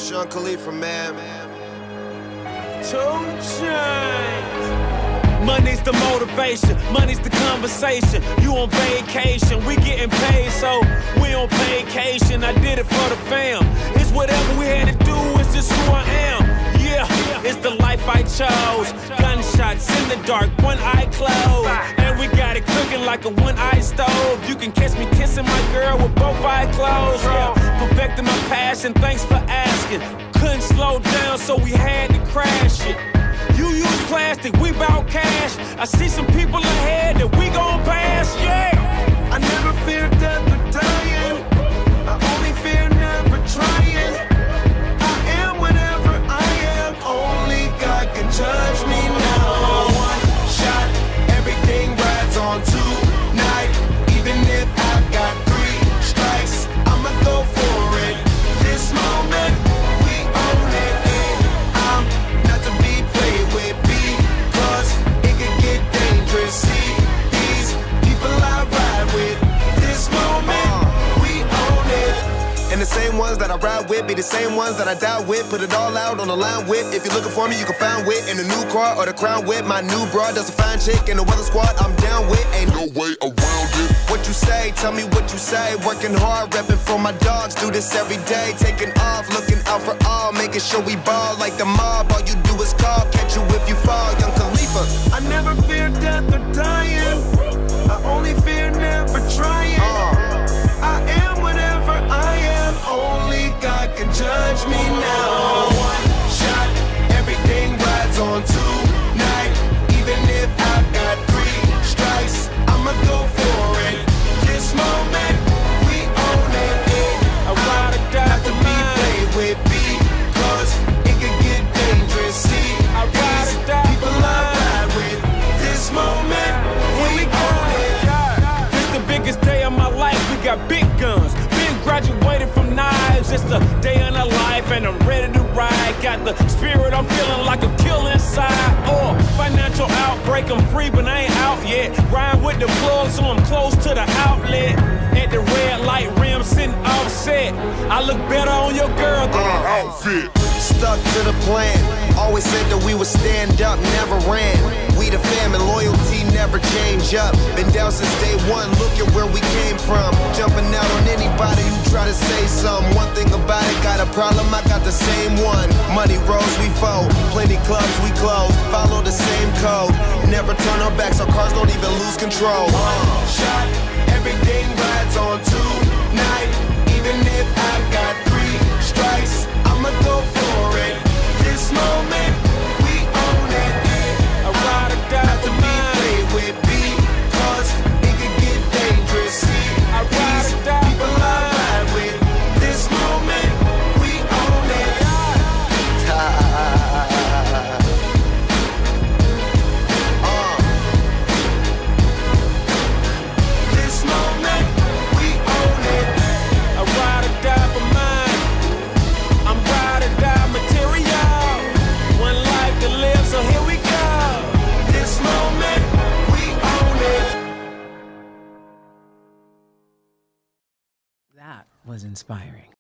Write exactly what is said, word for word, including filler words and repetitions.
Sean Khalifa, man. Two Chainz. Money's the motivation, money's the conversation. You on vacation, we getting paid, so we on vacation. I did it for the fam. It's whatever we had to do, it's just who I am. Yeah, it's the life I chose. Gunshots in the dark, one eye closed. And we got it cooking like a one-eye stove. You can catch me kissing my girl with both eyes closed. Yeah, perfecting my passion, thanks for asking. Couldn't slow down, so we had to crash it. You use plastic, we bout cash. I see some people ahead that we gon' pass, yeah. I never fear death or dying. I only fear never trying. I am whatever I am. Only God can judge me now. One shot, everything rides on tonight. Even if I've got three strikes, I'ma go for it. This moment, we own it. And I'm not to be played with because it could get dangerous. See these people I ride with. This moment, we own it. And the same ones that I ride with be the same ones that I die with. Put it all out on the line with. If you're looking for me, you can find wit in the new car or the crown with. My new broad does a fine chick in the weather squad. I'm down with. Ain't no way around it. What you say? Tell me what you say. Working hard, repping for my dogs. Do this every day. Taking off, looking out for all. Making sure we ball like the mob. All you do is call. Catch you if you fall. Young Khalifa. I never fear death or dying. I only fear never trying. Uh. I am whatever I am. Only God can judge me now. One shot, everything rides on tonight. Even if I've got three strikes, I'ma go for it. This moment, we own it. I ride or die Not to for be mine. played with because it could get dangerous. See, I ride these or die people for I mine. ride with. This moment, Here we we go. own it. This the biggest day of my life. We got big guns. Been graduated from knives. It's the day of our life, and I'm ready to ride. Got the spirit, I'm feeling like a kill inside. Or financial outbreak, I'm free, but I ain't out yet. Ride with the plug, so I'm close to the outlet. At the red light rim, sitting offset. I look better on your girl than an outfit. Stuck to the plan. Always said that we would stand up, never ran. We the fam and loyalty never change up. Been down since day one, look at where we came from. Jumping out on anybody who try to say something. One thing about it, got a problem, I got the same one. Money rolls, we fold. Plenty clubs, we close. Follow the same code. Never turn our backs, our cars don't even lose control. One shot, everything rides on tonight. Even if I've got three strikes, I'ma go for it. This moment, we own it. I ride or die Not to for be mine. played with because it could get dangerous. See, I ride these or die for people I mine. ride with. This moment, we own it. Uh, This moment, we own it. I ride or die for mine. I'm ride or die material. One life to live, so here we go. This moment, we own it. That was inspiring.